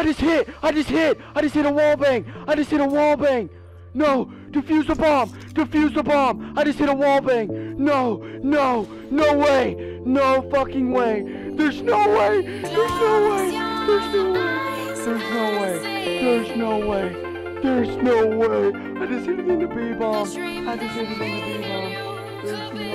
I just hit a wall bang. I just hit a wall bang. No, defuse the bomb. Defuse the bomb. I just hit a wall bang. No, no, no way. No fucking way. There's no way. There's no way. There's no way. There's no way. There's no way. There's no way. I just hit it in the B-bomb. I just hit it in the B-bomb. There's no